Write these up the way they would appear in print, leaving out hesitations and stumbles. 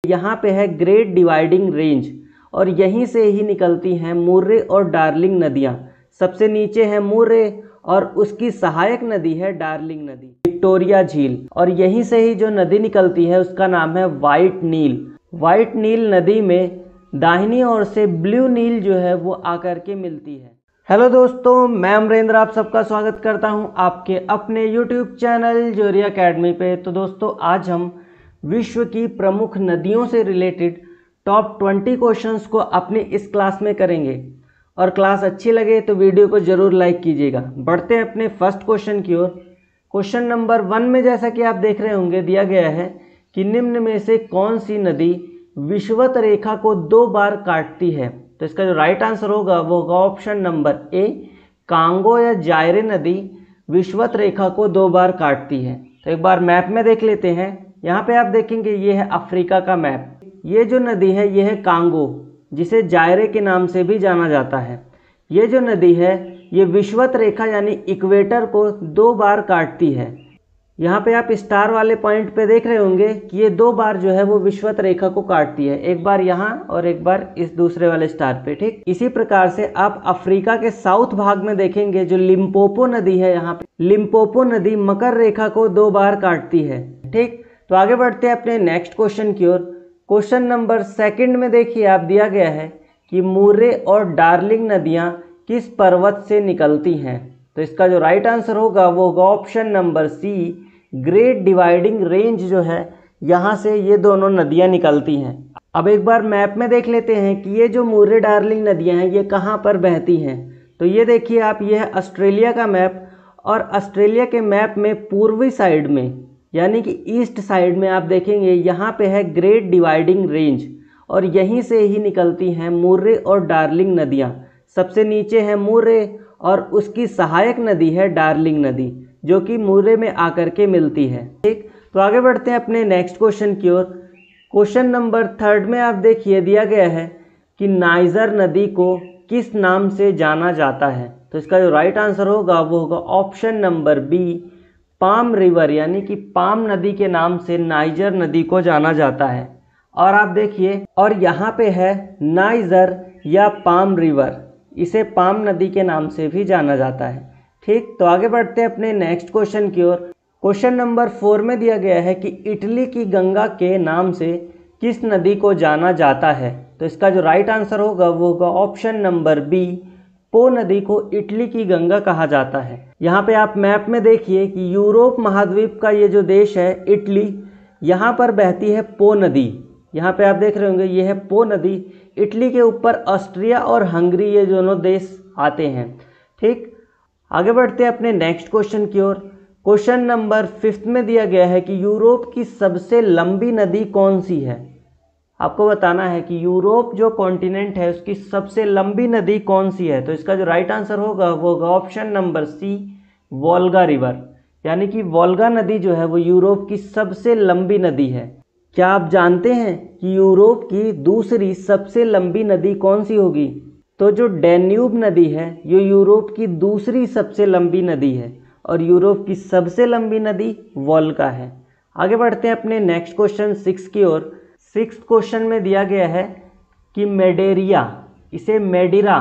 यहाँ पे है ग्रेट डिवाइडिंग रेंज और यहीं से ही निकलती हैं मुर्रे और डार्लिंग नदियाँ। सबसे नीचे है मुर्रे और उसकी सहायक नदी है डार्लिंग नदी। विक्टोरिया झील और यहीं से ही जो नदी निकलती है उसका नाम है वाइट नील। वाइट नील नदी में दाहिनी ओर से ब्लू नील जो है वो आकर के मिलती है। हेलो दोस्तों, मैं अमरेंद्र आप सबका स्वागत करता हूं आपके अपने YouTube चैनल जोरी एकेडमी पे। तो दोस्तों, आज हम विश्व की प्रमुख नदियों से रिलेटेड टॉप 20 क्वेश्चंस को अपनी इस क्लास में करेंगे और क्लास अच्छी लगे तो वीडियो को ज़रूर लाइक कीजिएगा। बढ़ते हैं अपने फर्स्ट क्वेश्चन की ओर। क्वेश्चन नंबर 1 में जैसा कि आप देख रहे होंगे दिया गया है कि निम्न में से कौन सी नदी विषुवत रेखा को 2 बार काटती है। तो इसका जो राइट आंसर होगा वो होगा ऑप्शन नंबर ए, कांगो या जायरे नदी विषुवत रेखा को 2 बार काटती है। तो एक बार मैप में देख लेते हैं। यहाँ पे आप देखेंगे ये है अफ्रीका का मैप। ये जो नदी है ये है कांगो, जिसे जायरे के नाम से भी जाना जाता है। ये जो नदी है ये विषुवत रेखा यानी इक्वेटर को 2 बार काटती है। यहाँ पे आप स्टार वाले पॉइंट पे देख रहे होंगे कि ये 2 बार जो है वो विषुवत रेखा को काटती है, एक बार यहाँ और एक बार इस दूसरे वाले स्टार पे। ठीक इसी प्रकार से आप अफ्रीका के साउथ भाग में देखेंगे जो लिम्पोपो नदी है, यहाँ पे लिम्पोपो नदी मकर रेखा को 2 बार काटती है। ठीक, तो आगे बढ़ते हैं अपने नेक्स्ट क्वेश्चन की ओर। क्वेश्चन नंबर 2 में देखिए आप दिया गया है कि मुर्रे और डार्लिंग नदियाँ किस पर्वत से निकलती हैं। तो इसका जो राइट आंसर होगा वो होगा option number C, great dividing range जो है यहाँ से ये दोनों नदियाँ निकलती हैं। अब एक बार मैप में देख लेते हैं कि ये जो मुर्रे डार्लिंग नदियाँ हैं ये कहाँ पर बहती हैं। तो ये देखिए आप, ये है ऑस्ट्रेलिया का मैप और ऑस्ट्रेलिया के मैप में पूर्वी साइड में यानी कि ईस्ट साइड में आप देखेंगे यहाँ पे है ग्रेट डिवाइडिंग रेंज और यहीं से ही निकलती हैं मुर्रे और डार्लिंग नदियाँ। सबसे नीचे है मुर्रे और उसकी सहायक नदी है डार्लिंग नदी, जो कि मुर्रे में आकर के मिलती है। ठीक, तो आगे बढ़ते हैं अपने नेक्स्ट क्वेश्चन की ओर। क्वेश्चन नंबर 3 में आप देखिए दिया गया है कि नाइजर नदी को किस नाम से जाना जाता है। तो इसका जो राइट आंसर होगा वो होगा option number B, palm river, यानी कि पाम नदी के नाम से नाइजर नदी को जाना जाता है। और आप देखिए, और यहाँ पे है नाइजर या पाम रिवर, इसे पाम नदी के नाम से भी जाना जाता है। ठीक, तो आगे बढ़ते हैं अपने नेक्स्ट क्वेश्चन की ओर। क्वेश्चन नंबर 4 में दिया गया है कि इटली की गंगा के नाम से किस नदी को जाना जाता है। तो इसका जो राइट आंसर होगा वो होगा ऑप्शन नंबर बी, पो नदी को इटली की गंगा कहा जाता है। यहाँ पे आप मैप में देखिए कि यूरोप महाद्वीप का ये जो देश है इटली, यहाँ पर बहती है पो नदी। यहाँ पे आप देख रहे होंगे ये है पो नदी। इटली के ऊपर ऑस्ट्रिया और हंगरी ये दोनों देश आते हैं। ठीक, आगे बढ़ते हैं अपने नेक्स्ट क्वेश्चन की ओर। क्वेश्चन नंबर 5 में दिया गया है कि यूरोप की सबसे लंबी नदी कौन सी है। आपको बताना है कि यूरोप जो कॉन्टिनेंट है उसकी सबसे लंबी नदी कौन सी है। तो इसका जो राइट आंसर होगा वो होगा option number C, Volga river, यानी कि वोल्गा नदी जो है वो यूरोप की सबसे लंबी नदी है। क्या आप जानते हैं कि यूरोप की दूसरी सबसे लंबी नदी कौन सी होगी? तो जो डैन्यूब नदी है ये यूरोप की दूसरी सबसे लंबी नदी है और यूरोप की सबसे लंबी नदी वोल्गा है। आगे बढ़ते हैं अपने नेक्स्ट क्वेश्चन 6 की ओर। 6th क्वेश्चन में दिया गया है कि मेडेरिया, इसे मेडिरा,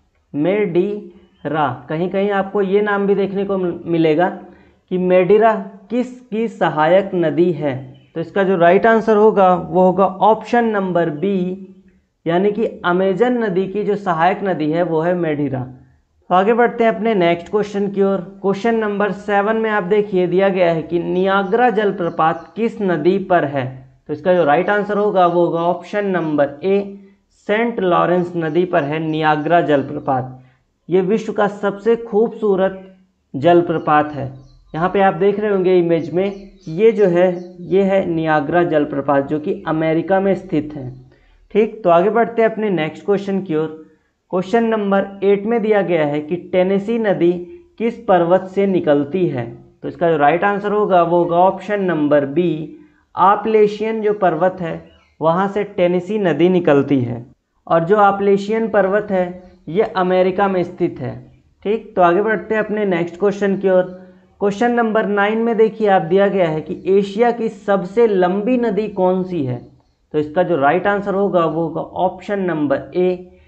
मेडिरा, कहीं कहीं आपको ये नाम भी देखने को मिलेगा कि मेडिरा किसकी सहायक नदी है। तो इसका जो राइट आंसर होगा वो होगा ऑप्शन नंबर बी, यानी कि अमेजन नदी की जो सहायक नदी है वो है मेडिरा। तो आगे बढ़ते हैं अपने नेक्स्ट क्वेश्चन की ओर। क्वेश्चन नंबर 7 में आप देखिए दिया गया है कि नियाग्रा जलप्रपात किस नदी पर है। तो इसका जो राइट आंसर होगा वो होगा option number A, Saint Lawrence नदी पर है नियाग्रा जलप्रपात। ये विश्व का सबसे खूबसूरत जलप्रपात है। यहाँ पे आप देख रहे होंगे इमेज में, ये जो है ये है नियाग्रा जलप्रपात जो कि अमेरिका में स्थित है। ठीक, तो आगे बढ़ते हैं अपने नेक्स्ट क्वेश्चन की ओर। क्वेश्चन नंबर 8 में दिया गया है कि टेनेसी नदी किस पर्वत से निकलती है। तो इसका जो राइट आंसर होगा वो होगा ऑप्शन नंबर बी, आपलेशियन जो पर्वत है वहाँ से टेनेसी नदी निकलती है और जो आपलेशियन पर्वत है ये अमेरिका में स्थित है। ठीक, तो आगे बढ़ते हैं अपने नेक्स्ट क्वेश्चन की ओर। क्वेश्चन नंबर 9 में देखिए आप दिया गया है कि एशिया की सबसे लंबी नदी कौन सी है। तो इसका जो राइट आंसर होगा वो होगा ऑप्शन नंबर ए,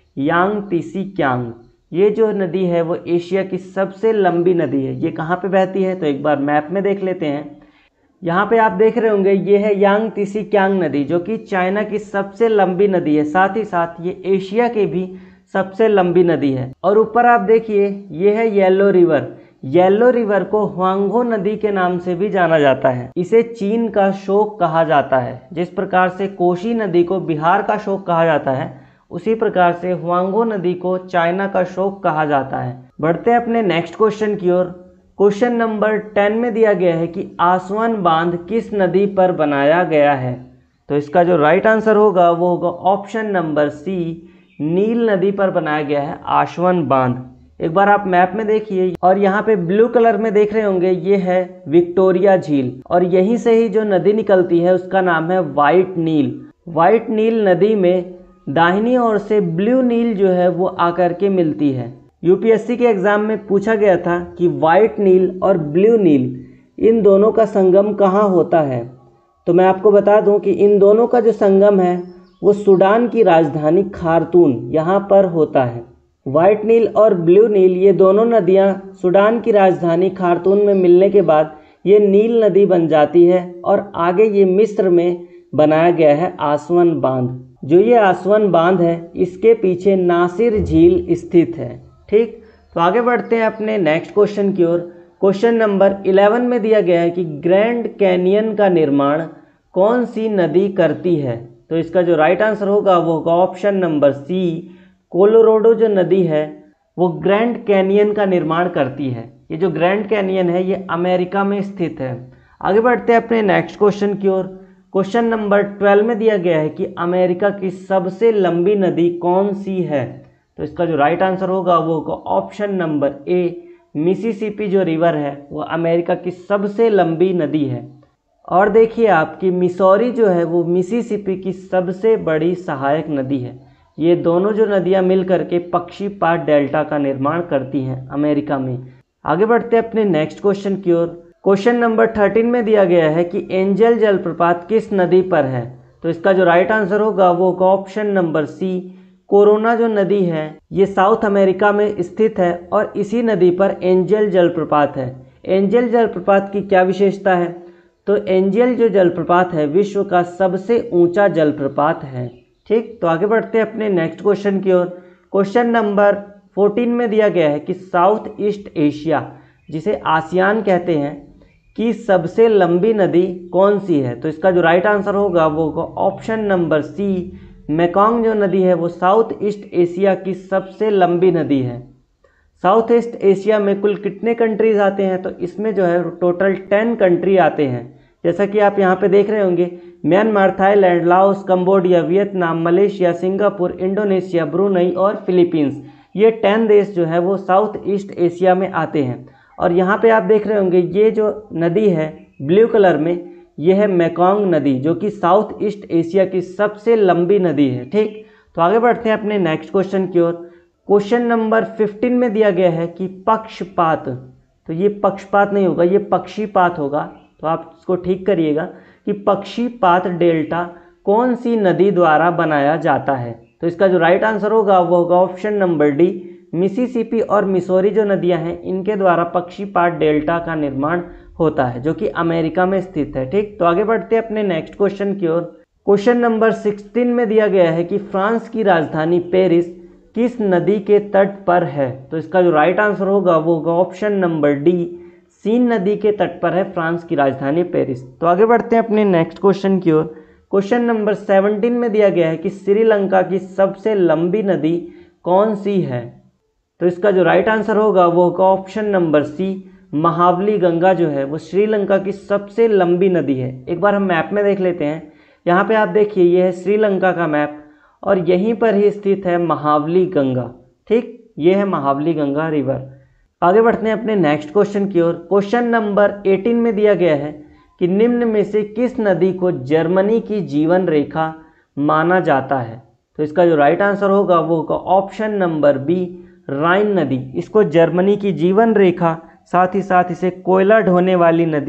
यांगत्से कियांग। ये जो नदी है वो एशिया की सबसे लंबी नदी है। ये कहाँ पे बहती है तो एक बार मैप में देख लेते हैं। यहाँ पे आप देख रहे होंगे ये है यांगत्से कियांग नदी, जो कि चाइना की सबसे लंबी नदी है, साथ ही साथ ये एशिया की भी सबसे लंबी नदी है। और ऊपर आप देखिए ये है येलो रिवर। येलो रिवर को ह्वांगहो नदी के नाम से भी जाना जाता है। इसे चीन का शोक कहा जाता है। जिस प्रकार से कोसी नदी को बिहार का शोक कहा जाता है, उसी प्रकार से ह्वांगहो नदी को चाइना का शोक कहा जाता है। बढ़ते हैं अपने नेक्स्ट क्वेश्चन की ओर। क्वेश्चन नंबर 10 में दिया गया है कि आसवन बांध किस नदी पर बनाया गया है। तो इसका जो राइट आंसर होगा वो होगा ऑप्शन नंबर सी, नील नदी पर बनाया गया है आसवन बांध। एक बार आप मैप में देखिए और यहाँ पे ब्लू कलर में देख रहे होंगे ये है विक्टोरिया झील, और यहीं से ही जो नदी निकलती है उसका नाम है व्हाइट नील। व्हाइट नील नदी में दाहिनी ओर से ब्लू नील जो है वो आकर के मिलती है। यूपीएससी के एग्जाम में पूछा गया था कि व्हाइट नील और ब्लू नील इन दोनों का संगम कहाँ होता है। तो मैं आपको बता दूं कि इन दोनों का जो संगम है वो सूडान की राजधानी खार्तूम यहाँ पर होता है। व्हाइट नील और ब्लू नील ये दोनों नदियाँ सूडान की राजधानी खार्तूम में मिलने के बाद ये नील नदी बन जाती है, और आगे ये मिस्र में बनाया गया है आसवन बांध। जो ये आसवन बांध है इसके पीछे नासिर झील स्थित है। ठीक, तो आगे बढ़ते हैं अपने नेक्स्ट क्वेश्चन की ओर। क्वेश्चन नंबर 11 में दिया गया है कि ग्रैंड कैनियन का निर्माण कौन सी नदी करती है। तो इसका जो राइट आंसर होगा वो होगा ऑप्शन नंबर सी, कोलोराडो जो नदी है वो ग्रैंड कैनियन का निर्माण करती है। ये जो ग्रैंड कैनियन है ये अमेरिका में स्थित है। आगे बढ़ते हैं अपने नेक्स्ट क्वेश्चन की ओर। क्वेश्चन नंबर 12 में दिया गया है कि अमेरिका की सबसे लंबी नदी कौन सी है। तो इसका जो राइट आंसर होगा वो होगा ऑप्शन नंबर ए, मिसिसिपी जो रिवर है वो अमेरिका की सबसे लंबी नदी है। और देखिए आपकी मिसौरी जो है वो मिसिसिपी की सबसे बड़ी सहायक नदी है। ये दोनों जो नदियां मिल करके पक्षीपात डेल्टा का निर्माण करती हैं अमेरिका में। आगे बढ़ते हैं अपने नेक्स्ट क्वेश्चन की ओर। क्वेश्चन नंबर 13 में दिया गया है कि एंजल जलप्रपात किस नदी पर है। तो इसका जो राइट आंसर होगा वो होगा ऑप्शन नंबर सी, कोरोना जो नदी है ये साउथ अमेरिका में स्थित है, और इसी नदी पर एंजल जलप्रपात है। एंजल जलप्रपात की क्या विशेषता है, तो एंजल जो जलप्रपात है विश्व का सबसे ऊंचा जलप्रपात है। ठीक, तो आगे बढ़ते हैं अपने नेक्स्ट क्वेश्चन की ओर। क्वेश्चन नंबर 14 में दिया गया है कि साउथ ईस्ट एशिया, जिसे आसियान कहते हैं, की सबसे लंबी नदी कौन सी है। तो इसका जो राइट आंसर होगा वो होगा ऑप्शन नंबर सी, मेकोंग जो नदी है वो साउथ ईस्ट एशिया की सबसे लंबी नदी है। साउथ ईस्ट एशिया में कुल कितने कंट्रीज आते हैं, तो इसमें जो है टोटल 10 कंट्री आते हैं। जैसा कि आप यहाँ पे देख रहे होंगे, Myanmar, Thailand, Laos, Cambodia, Vietnam, Malaysia, Singapore, Indonesia, Brunei और फिलीपींस। ये 10 देश जो है वो साउथ ईस्ट एशिया में आते हैं। और यहाँ पे आप देख रहे होंगे ये जो नदी है ब्लू कलर में, ये है मेकोंग नदी, जो कि साउथ ईस्ट एशिया की सबसे लंबी नदी है। ठीक, तो आगे बढ़ते हैं अपने नेक्स्ट क्वेश्चन की ओर। क्वेश्चन नंबर 15 में दिया गया है कि पक्षपात, तो ये पक्षपात नहीं होगा, ये पक्षीपात होगा, तो आप इसको ठीक करिएगा कि पक्षीपात डेल्टा कौन सी नदी द्वारा बनाया जाता है। तो इसका जो राइट आंसर होगा वो होगा ऑप्शन नंबर डी, मिसिसिपी और मिसौरी जो नदियां हैं इनके द्वारा पक्षीपात डेल्टा का निर्माण होता है, जो कि अमेरिका में स्थित है। ठीक, तो आगे बढ़ते हैं अपने नेक्स्ट क्वेश्चन की ओर। क्वेश्चन नंबर 16 में दिया गया है कि फ्रांस की राजधानी पेरिस किस नदी के तट पर है। तो इसका जो राइट आंसर होगा वो होगा ऑप्शन नंबर डी, सीन नदी के तट पर है फ्रांस की राजधानी पेरिस। तो आगे बढ़ते हैं अपने नेक्स्ट क्वेश्चन की ओर। क्वेश्चन नंबर 17 में दिया गया है कि श्रीलंका की सबसे लंबी नदी कौन सी है। तो इसका जो राइट आंसर होगा वो होगा option number C, Mahaweli Ganga जो है वो श्रीलंका की सबसे लंबी नदी है। एक बार हम मैप में देख लेते हैं। यहाँ पे आप देखिए ये है श्रीलंका का मैप, और यहीं पर ही स्थित है महावली गंगा। ठीक, ये है महावली गंगा रिवर। आगे बढ़ते हैं अपने नेक्स्ट क्वेश्चन की ओर। क्वेश्चन नंबर 18 में दिया गया है कि निम्न में से किस नदी को जर्मनी की जीवन रेखा माना जाता है। तो इसका जो राइट आंसर होगा वो होगा ऑप्शन नंबर बी, राइन नदी। इसको जर्मनी की जीवन रेखा, साथ ही साथ इसे कोयला ढोने वाली नदी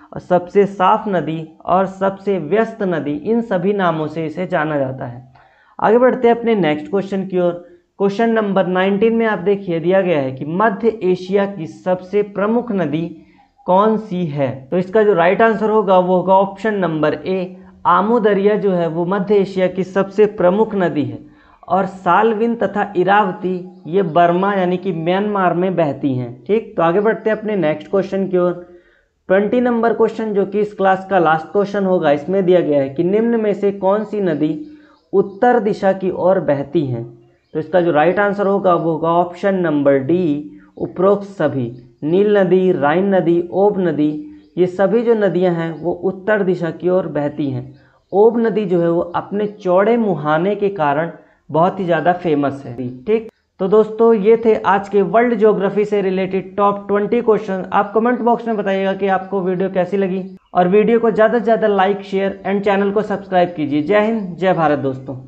और सबसे साफ नदी और सबसे व्यस्त नदी, इन सभी नामों से इसे जाना जाता है। आगे बढ़ते हैं अपने नेक्स्ट क्वेश्चन की ओर। क्वेश्चन नंबर 19 में आप देखिए दिया गया है कि मध्य एशिया की सबसे प्रमुख नदी कौन सी है। तो इसका जो राइट आंसर होगा वो होगा ऑप्शन नंबर ए, आमू दरिया जो है वो मध्य एशिया की सबसे प्रमुख नदी है। और सालविन तथा इरावती ये बर्मा यानी कि म्यांमार में बहती हैं। ठीक, तो आगे बढ़ते हैं अपने नेक्स्ट क्वेश्चन की ओर। 20 नंबर क्वेश्चन जो कि इस क्लास का लास्ट क्वेश्चन होगा, इसमें दिया गया है कि निम्न में से कौन सी नदी उत्तर दिशा की ओर बहती हैं। तो इसका जो राइट आंसर होगा वो होगा ऑप्शन नंबर डी, उपरोक्त सभी। नील नदी, राइन नदी, ओब नदी, ये सभी जो नदियां हैं वो उत्तर दिशा की ओर बहती हैं। ओब नदी जो है वो अपने चौड़े मुहाने के कारण बहुत ही ज़्यादा फेमस है। ठीक, तो दोस्तों ये थे आज के वर्ल्ड ज्योग्राफी से रिलेटेड टॉप 20 क्वेश्चन। आप कमेंट बॉक्स में बताइएगा कि आपको वीडियो कैसी लगी, और वीडियो को ज़्यादा से ज़्यादा लाइक, शेयर एंड चैनल को सब्सक्राइब कीजिए। जय हिंद, जय भारत दोस्तों।